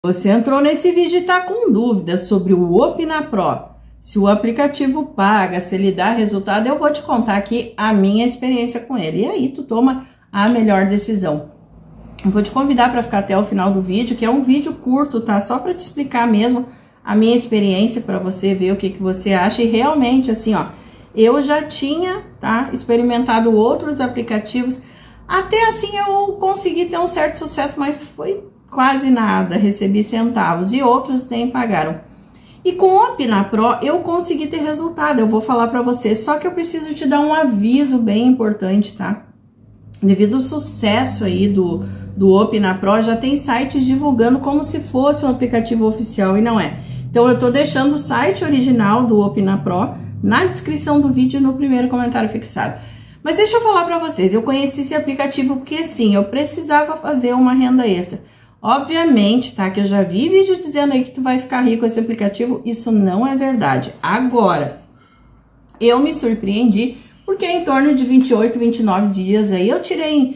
Você entrou nesse vídeo e está com dúvidas sobre o Opina Pro, se o aplicativo paga, se ele dá resultado, eu vou te contar aqui a minha experiência com ele. E aí tu toma a melhor decisão. Eu vou te convidar para ficar até o final do vídeo, que é um vídeo curto, tá? Só para te explicar mesmo a minha experiência, para você ver o que você acha. E realmente, assim, ó, eu já tinha, tá, experimentado outros aplicativos. Até assim eu consegui ter um certo sucesso, mas foi quase nada, recebi centavos, e outros nem pagaram. E com o Opina Pro eu consegui ter resultado, eu vou falar para você, só que eu preciso te dar um aviso bem importante, tá? Devido ao sucesso aí do Opina Pro, já tem sites divulgando como se fosse um aplicativo oficial e não é. Então eu tô deixando o site original do Opina Pro na descrição do vídeo e no primeiro comentário fixado. Mas deixa eu falar para vocês, eu conheci esse aplicativo porque sim, eu precisava fazer uma renda extra. Obviamente, tá, que eu já vi vídeo dizendo aí que tu vai ficar rico com esse aplicativo, isso não é verdade. Agora, eu me surpreendi, porque em torno de 28, 29 dias aí, eu tirei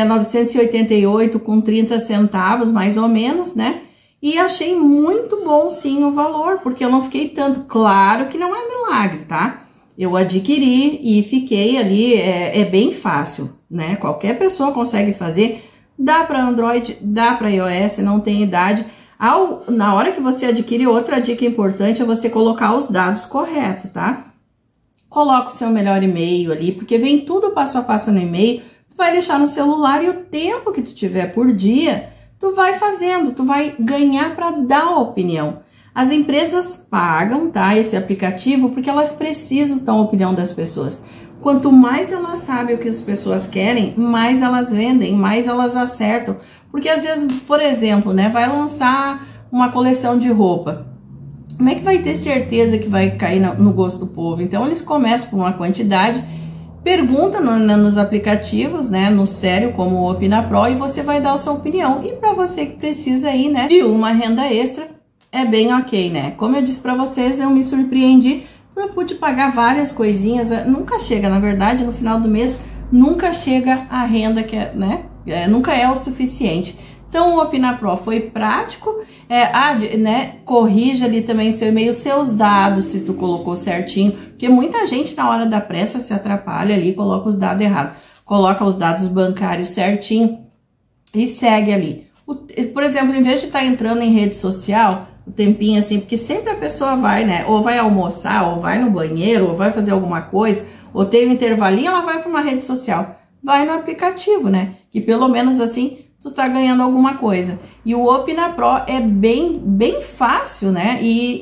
988 com 30 centavos, mais ou menos, né? E achei muito bom sim o valor, porque eu não fiquei tanto. Claro que não é milagre, tá? Eu adquiri e fiquei ali, é bem fácil, né? Qualquer pessoa consegue fazer. Dá para Android, dá para iOS, não tem idade. Na hora que você adquire, outra dica importante é você colocar os dados corretos, tá? Coloca o seu melhor e-mail ali, porque vem tudo passo a passo no e-mail. Tu vai deixar no celular e o tempo que tu tiver por dia, tu vai fazendo, tu vai ganhar para dar a opinião. As empresas pagam, tá, esse aplicativo porque elas precisam da opinião das pessoas. Quanto mais elas sabem o que as pessoas querem, mais elas vendem, mais elas acertam. Porque às vezes, por exemplo, né, vai lançar uma coleção de roupa. Como é que vai ter certeza que vai cair no gosto do povo? Então eles começam por uma quantidade, pergunta nos aplicativos, né, no sério, como o Opina Pro, e você vai dar a sua opinião. E para você que precisa aí, né, de uma renda extra, é bem ok, né? Como eu disse para vocês, eu me surpreendi. Eu pude pagar várias coisinhas, nunca chega, na verdade, no final do mês, nunca chega a renda que é, né? Nunca é o suficiente. Então, o Opina Pro foi prático, né? Corrija ali também o seu e-mail, seus dados, se tu colocou certinho, porque muita gente na hora da pressa se atrapalha ali, coloca os dados errados, coloca os dados bancários certinho e segue ali. Por exemplo, em vez de estar entrando em rede social, o tempinho assim, porque sempre a pessoa vai, né, ou vai almoçar, ou vai no banheiro, ou vai fazer alguma coisa, ou tem um intervalinho, ela vai para uma rede social, vai no aplicativo, né, que pelo menos assim, tu tá ganhando alguma coisa. E o Opina Pro é bem fácil, né,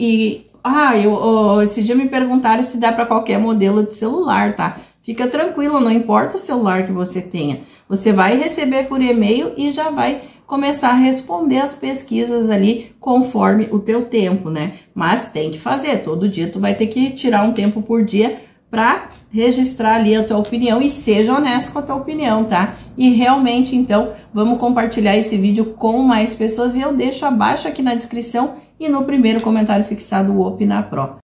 esse dia me perguntaram se dá para qualquer modelo de celular, tá? Fica tranquilo, não importa o celular que você tenha, você vai receber por e-mail e já vai começar a responder as pesquisas ali conforme o teu tempo, né? Mas tem que fazer, todo dia tu vai ter que tirar um tempo por dia para registrar ali a tua opinião e seja honesto com a tua opinião, tá? E realmente, então, vamos compartilhar esse vídeo com mais pessoas e eu deixo abaixo aqui na descrição e no primeiro comentário fixado o Opina Pro.